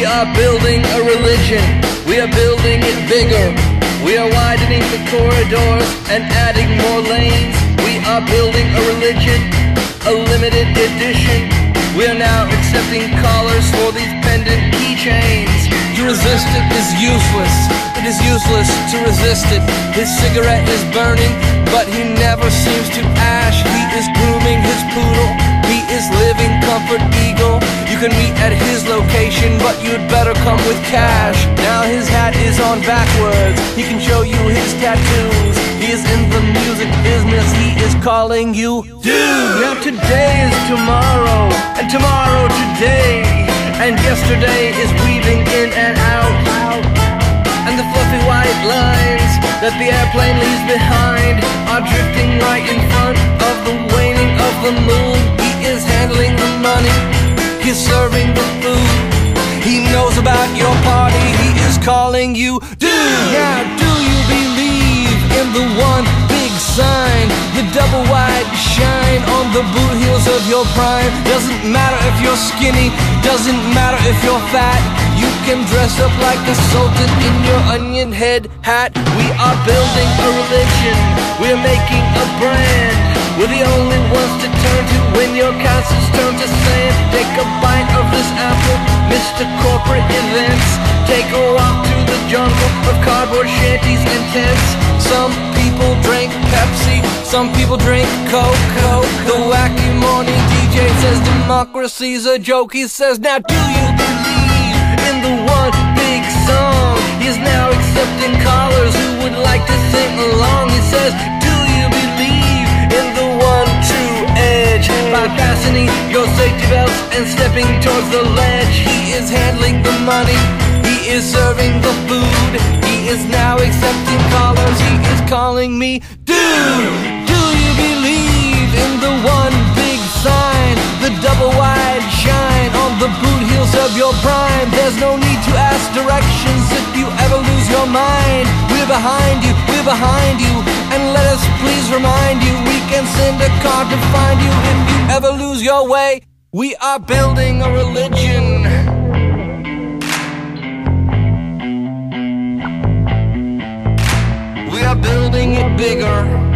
are building a religion. We are building it bigger. We are widening the corridors and adding more lanes. We are building a religion, a limited edition. We are now accepting callers for these pendant keychains. To resist it is useless. It is useless to resist it. His cigarette is burning, but he never seems to ash. He is grooming his poodle. He is living comfort eagle. You can meet at his location, but you'd better come with cash. Now his hat is on backwards. He can show you his tattoos. He is in the music business. He is calling you dude. Now today is tomorrow, and tomorrow today, and yesterday is weaving in and out. And the fluffy white lines that the airplane leaves behind are drifting right in front of the waning of the moon. He is handling the money. He's serving the food. He knows about your party. He is calling you dude. Now do you believe in the one big sign, the double wide shine on the boot heels of your prime? Doesn't matter if you're skinny, doesn't matter if you're fat. You can dress up like the Sultan in your onion head hat. We are building a religion. We're making a brand. We're the only ones to turn to when your castles turn to sand. Take a bite of this apple, Mr. Corporate Events. Take a walk through the jungle of cardboard shanties and tents. Some people drink Pepsi, some people drink Coke. The wacky morning DJ says democracy's a joke. He says, now do you believe in the one big song? He is now accepting callers who would like to sing along. He says, do you believe in the one true edge? By fastening your safety belts and stepping towards the ledge. He is handling the money. He is serving the food. He is now accepting callers. He is calling me dude. Do you believe in the one big sign, the double wide shine on the boot heels of your prime? There's no need to ask directions if you ever lose your mind. We're behind you, we're behind you, and let us please remind you, we can send a car to find you if you ever lose your way. We are building a religion. We are building it bigger.